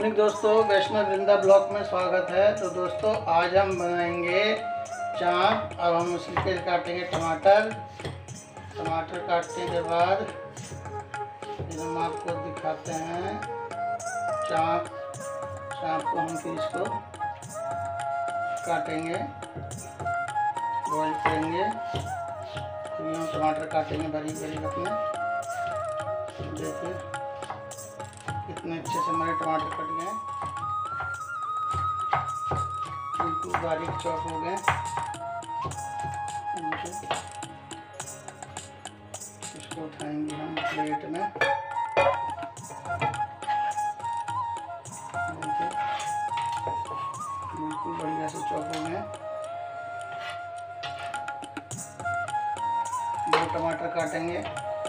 Morning दोस्तों, वैष्णव वृंदा blog में स्वागत है। तो दोस्तों आज हम बनाएंगे चाप। अब हम उसके लिए काटेंगे टमाटर काटने के बाद फिर हम आपको दिखाते हैं चाप को हम फिर इसको काटेंगे, बॉइल करेंगे। फिर हम टमाटर काटेंगे बारीक बारीक अपने। देखिए कितने अच्छे से हमारे टमाटर कट गए, बिल्कुल बारीक चॉप हो गए। इसको उठाएंगे हम प्लेट में। बिल्कुल बढ़िया से चॉप हो गए। 2 टमाटर काटेंगे।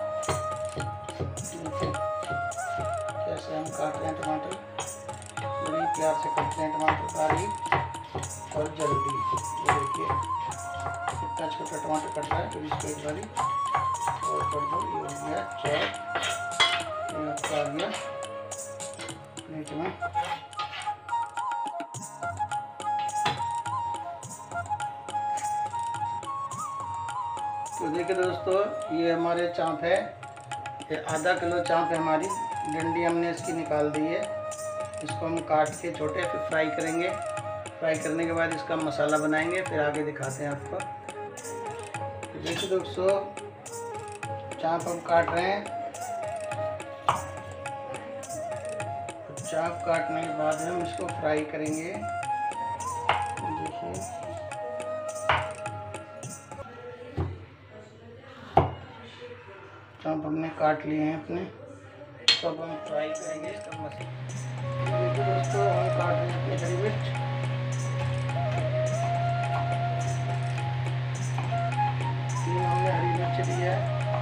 कैसे हम काट रहे हैं टमाटर, बड़ी प्यार से काटते हैं टमाटर, बारीक और जल्दी। ये देखिए कितना छोटा टमाटर कट रहा है। तो इसको एक बारी और कर दो। ये हो गया चॉप, ये आपका आ गया प्लेट में। तो देखिए दोस्तों, ये हमारे चाप है। ये आधा किलो चाप है हमारी। डंडी हमने इसकी निकाल दी है। इसको हम काट के छोटे फिर फ्राई करेंगे। फ्राई करने के बाद इसका मसाला बनाएंगे, फिर आगे दिखाते हैं आपको। तो देखिए दोस्तों, चाप हम काट रहे हैं। चाप काटने के बाद हम इसको फ्राई करेंगे। देखिए चाप हमने काट लिए हैं अपने, सब हम फ्राई करेंगे इसका मसाला। देखिए दोस्तों, हम काट रहे हैं अपनी हरी मिर्च। ये हमने हरी मिर्च ली है।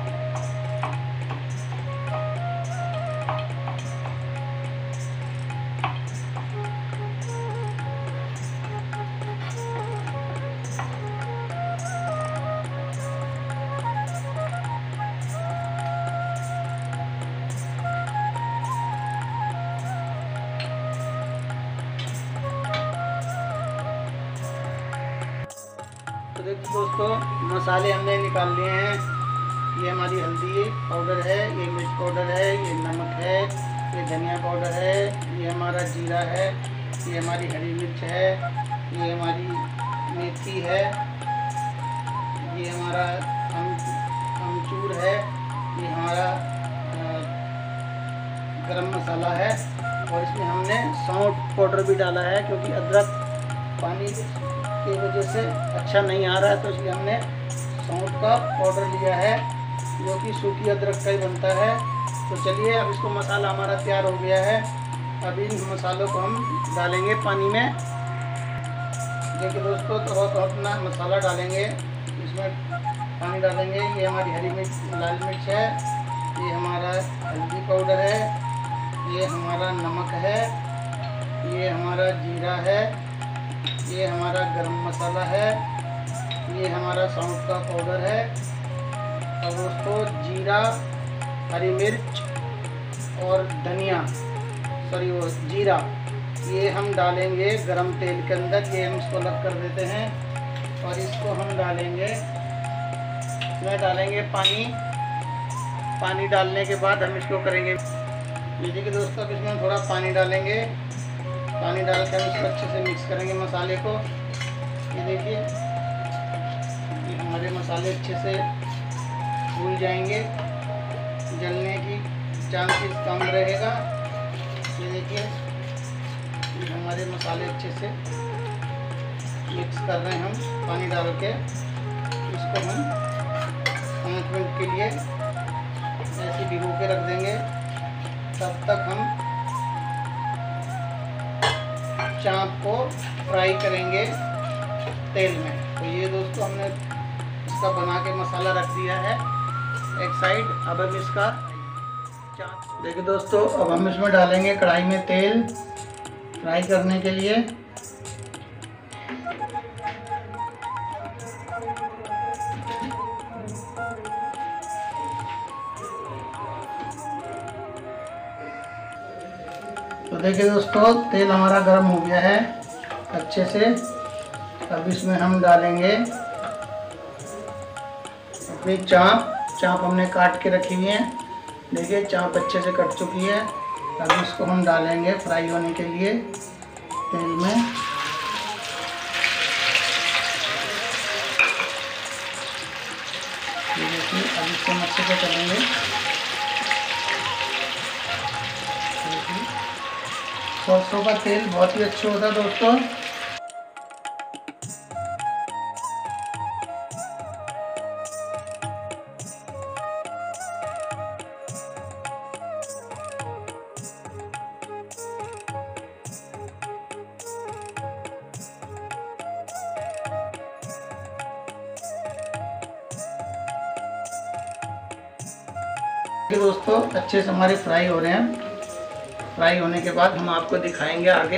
तो देखिए दोस्तों, मसाले हमने निकाल लिए हैं। ये हमारी हल्दी पाउडर है, ये मिर्च पाउडर है, ये नमक है, ये धनिया पाउडर है, ये हमारा जीरा है, ये हमारी हरी मिर्च है, ये हमारी मेथी है, ये हमारा अमचूर है, ये हमारा गरम मसाला है। और इसमें हमने सौंठ पाउडर भी डाला है, क्योंकि अदरक पानी की वजह से अच्छा नहीं आ रहा है, तो इसलिए हमने सौंठ का पाउडर लिया है, जो कि सूखी अदरक का ही बनता है। तो चलिए, अब इसको मसाला हमारा तैयार हो गया है। अभी इन मसालों को हम डालेंगे पानी में। देखिए दोस्तों, तो अपना मसाला डालेंगे, इसमें पानी डालेंगे। ये हमारी हरी मिर्च, लाल मिर्च है, ये हमारा हल्दी पाउडर है, ये हमारा नमक है, ये हमारा जीरा है, ये हमारा गरम मसाला है, ये हमारा सौंठ का पाउडर है। और दोस्तों, जीरा, हरी मिर्च और धनिया, वो जीरा, ये हम डालेंगे गरम तेल के अंदर। ये हम इसको अलग कर देते हैं और इसको हम डालेंगे, इसमें डालेंगे पानी डालने के बाद हम इसको करेंगे। ये देखिए दोस्तों, अब इसमें थोड़ा पानी डालेंगे। पानी डालकर हम इसको अच्छे से मिक्स करेंगे मसाले को। ये देखिए, ये हमारे मसाले अच्छे से भून जाएंगे, जलने की चांसेस कम रहेगा। ये देखिए, ये हमारे मसाले अच्छे से मिक्स कर रहे हैं हम पानी डाल के। इसको हम 5 मिनट के लिए ऐसे भिगो के रख देंगे। तब तक हम चाप को फ्राई करेंगे तेल में। तो ये दोस्तों, हमने इसका बना के मसाला रख दिया है एक साइड। अब हम इसका चाप, देखिए दोस्तों, अब हम इसमें डालेंगे कढ़ाई में तेल फ्राई करने के लिए। तो देखिए दोस्तों, तेल हमारा गर्म हो गया है अच्छे से। अब इसमें हम डालेंगे अपनी चाँप हमने काट के रखी हुई है। देखिए चाँप अच्छे से कट चुकी है। अब इसको हम डालेंगे फ्राई होने के लिए तेल में। देखिए अब इसको अच्छे से करेंगे। सरसों का तेल बहुत ही अच्छा होता है दोस्तों। दोस्तों अच्छे से हमारे फ्राई हो रहे हैं। फ्राई होने के बाद हम आपको दिखाएंगे आगे।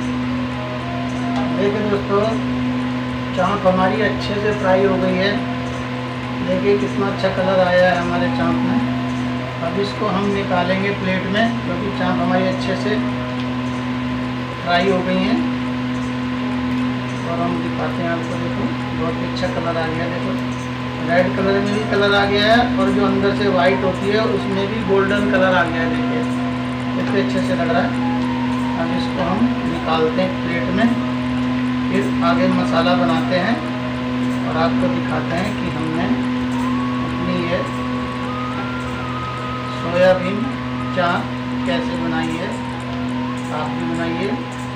देखिए दोस्तों, चाँप हमारी अच्छे से फ्राई हो गई है। देखिए कितना अच्छा कलर आया है हमारे चाँप में। अब इसको हम निकालेंगे प्लेट में, क्योंकि चाँप हमारी अच्छे से फ्राई हो गई हैं। और हम दिखाते हैं आपको। देखो बहुत ही अच्छा कलर आ गया। देखो रेड कलर में भी कलर आ गया है, और जो अंदर से वाइट होती है उसमें भी गोल्डन कलर आ गया है। देखिए कितने अच्छे से लग रहा है। अब इसको हम निकालते हैं प्लेट में, फिर आगे मसाला बनाते हैं और आपको दिखाते हैं कि हमने अपनी ये सोयाबीन चाप कैसे बनाई है। आप भी बनाइए।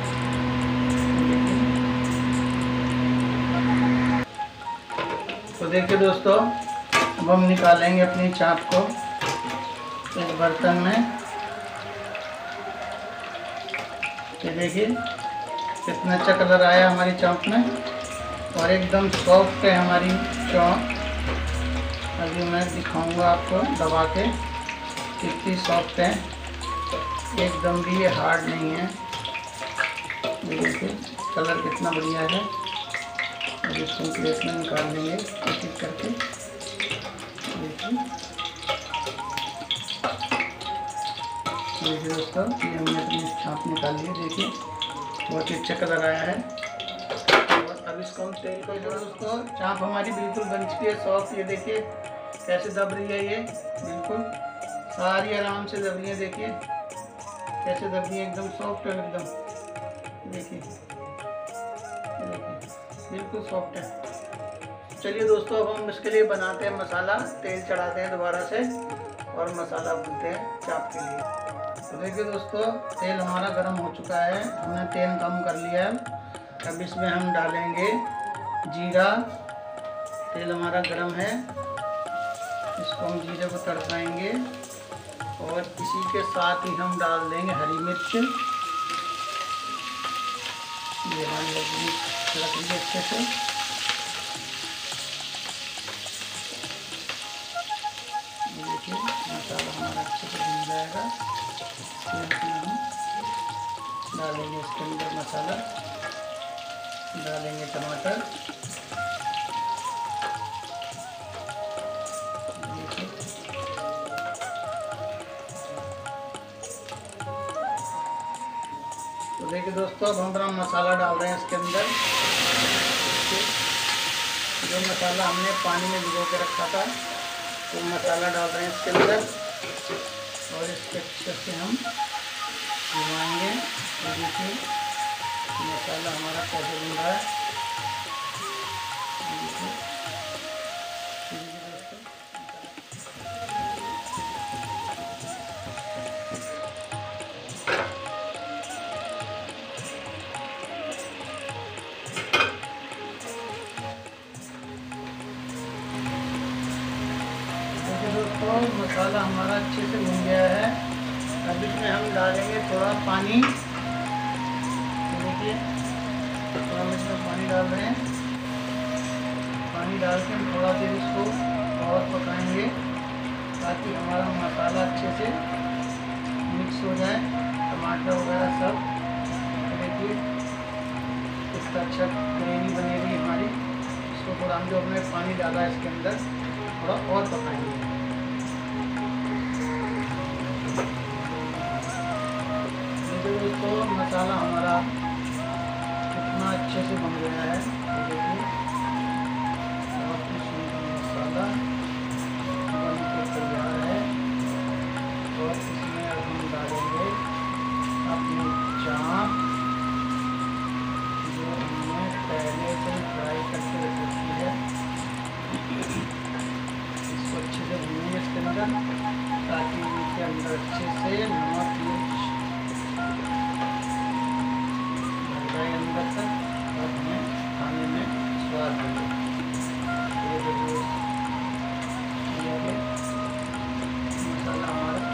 तो देखिए दोस्तों, अब हम निकालेंगे अपनी चाप को एक बर्तन में। ये देखिए कितना अच्छा कलर आया हमारी चाप में, और एकदम सॉफ्ट है हमारी चाप। अभी मैं दिखाऊंगा आपको दबा के कितनी सॉफ्ट है। एकदम भी ये हार्ड नहीं है। देखिए कलर कितना बढ़िया है। अब इसको प्लेट में निकाल लेंगे एक एक करके। देखिए दोस्तों, ये हमने अपनी चाप निकाल ली है। देखिए बहुत ही अच्छा कलर आया है। और अब इसको हम तेल को दोस्तों, चाप हमारी बिल्कुल बन चुकी है सॉफ्ट। ये देखिए कैसे दब रही है। ये बिल्कुल सारी आराम से दब रही है। देखिए कैसे दब रही है, एकदम सॉफ्ट है एकदम। देखिए बिल्कुल सॉफ्ट है। चलिए दोस्तों, अब हम इसके लिए बनाते हैं मसाला। तेल चढ़ाते हैं दोबारा से और मसाला भूनते हैं चाप के लिए। तो देखिए दोस्तों, तेल हमारा गर्म हो चुका है। हमने तेल कम कर लिया है। अब इसमें हम डालेंगे जीरा। तेल हमारा गर्म है, इसको हम जीरे को तड़काएंगे। और इसी के साथ ही हम डाल देंगे हरी मिर्च। ये हमारी हरी मिर्च तड़क रही है अच्छे से। देखिए मसाला हमारा अच्छे से भून जाएगा। फिर हम डालेंगे इसके अंदर मसाला, डालेंगे टमाटर। तो देखिए दोस्तों, अब हम अपना मसाला डाल रहे हैं इसके अंदर। जो मसाला हमने पानी में भिगो के रखा था, वो मसाला डाल रहे हैं इसके अंदर। और इसके अच्छे से हम घुमाएंगे। देखिए मसाला हमारा कैसे बन रहा है। दोस्तों मसाला हमारा अच्छे से भुन गया है। अब इसमें हम डालेंगे थोड़ा पानी। देखिए थोड़ा हम इसमें पानी डाल रहे हैं। पानी डाल के हम थोड़ा देर इसको और पकाएंगे, ताकि हमारा मसाला अच्छे से मिक्स हो जाए, टमाटर वगैरह सब। देखिए कितना अच्छा ग्रेवी बनेगी हमारी। इसको थोड़ा हम जो हमने पानी डाला है इसके अंदर थोड़ा और पकाएंगे। मसाला हमारा कितना अच्छे से बन गया है। देखिए बहुत ही सुंदर मसाला बन के तैयार है। और इसमें अब हम डालेंगे अपनी चाप जो हमने पहले से फ्राई करके रखी है। इसको अच्छे से भूनेंगे इसके अंदर, ताकि इसके अंदर अच्छे से नमक मिर्च भर जाए अंदर तक और हमें खाने में स्वाद मिले। ये देखिए मसाला हमारा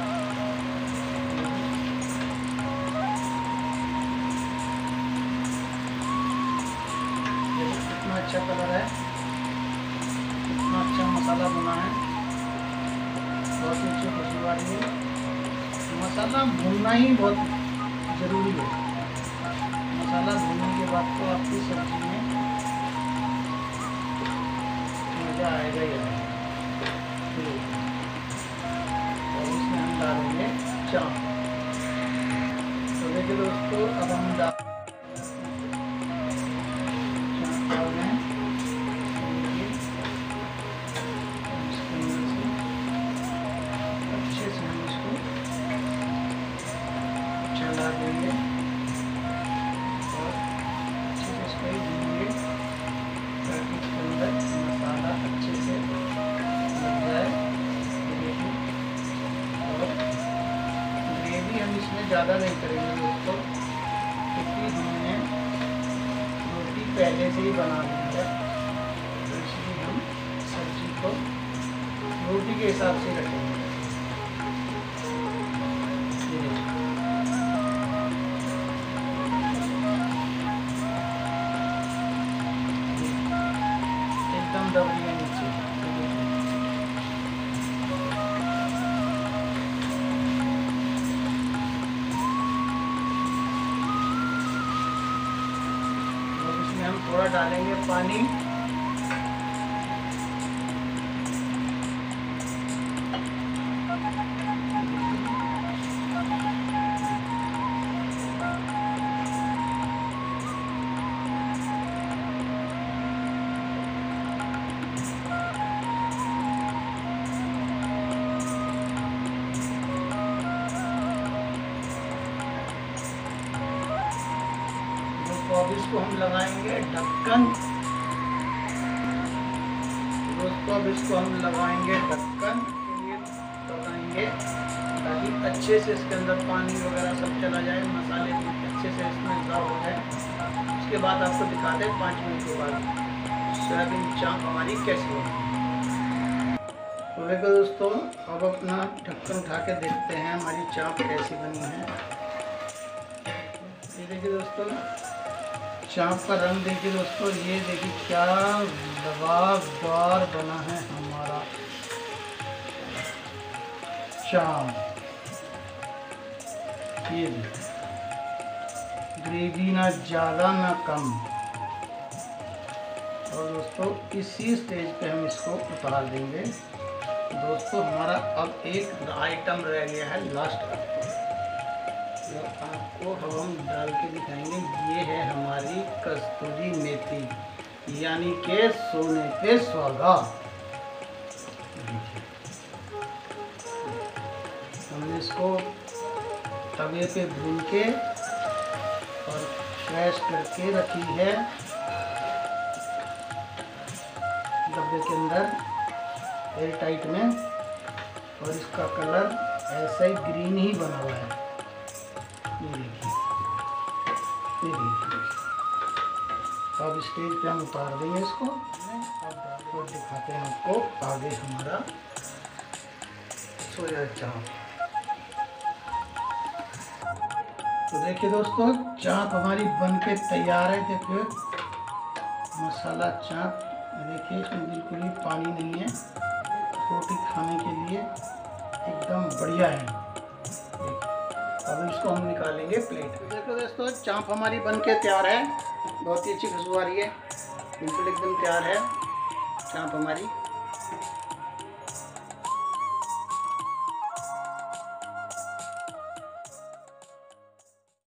कितना अच्छा कलर है, कितना अच्छा मसाला बना है, बहुत ही अच्छी खुशबू आ रही है। मसाला भूनना ही बहुत ज़रूरी है। मसाला भूनने के बाद तो आपकी सब्जी में मज़ा आएगा ही आएगा। और इसमें हम डालेंगे चाप। तो देखिए दोस्तों, अब हम चाप डाल रहे हैं। अच्छे से हम इसको चला देंगे और अच्छे से इसको ही भूनेंगे, ताकि इसके अंदर मसाला अच्छे से लग जाए। और ग्रेवी हम इसमें ज़्यादा नहीं करेंगे दोस्तों, क्योंकि हमने रोटी पहले से ही बना ली है। तो इसलिए हम सब्जी को रोटी के हिसाब से रखेंगे। एकदम दब रही है नीचे। और इसमें हम थोड़ा डालेंगे पानी। अब इसको हम लगाएंगे ढक्कन। दोस्तों अब इसको हम लगाएंगे ढक्कन के लिए, लगाएंगे ताकि अच्छे से इसके अंदर पानी वगैरह सब चला जाए, मसाले भी अच्छे से इसमें सर्व हो जाए। उसके बाद आपको दिखा दें 5 मिनट के बाद सोयाबीन चाप हमारी कैसी होगी। तो देखो दोस्तों, अब अपना ढक्कन उठा के देखते हैं हमारी चाप कैसी बनी है। ये देखिए दोस्तों, चाप का रंग देखिए दोस्तों, ये देखिए क्या लबाबदार बना है हमारा चाप। ये देखिए, ग्रेवी ना ज़्यादा ना कम। और दोस्तों इसी स्टेज पे हम इसको उतार देंगे। दोस्तों हमारा अब एक आइटम रह गया है लास्ट का, आपको हम डाल के दिखाएंगे। ये है हमारी कस्तूरी मेथी, यानी के सोने पे सुहागा। हमने इसको तवे पे भून के और फ्रेश करके रखी है डब्बे के अंदर एयर टाइट में। और इसका कलर ऐसा ही ग्रीन ही बना हुआ है। ये देखिए, ये देखिए। अब स्टेज पे हम उतार देंगे इसको। अब दिखाते हैं आपको आगे हमारा सोया चाप। तो देखिए दोस्तों, चाप हमारी बनके तैयार है। देखिए मसाला चाप, देखिए इसमें बिल्कुल ही पानी नहीं है। रोटी खाने के लिए एकदम बढ़िया है। अब इसको हम निकालेंगे प्लेट में। देखो दोस्तों, चाप हमारी बनके तैयार है। बहुत ही अच्छी खुशबू आ रही है। बिल्कुल एकदम तैयार है चाप हमारी।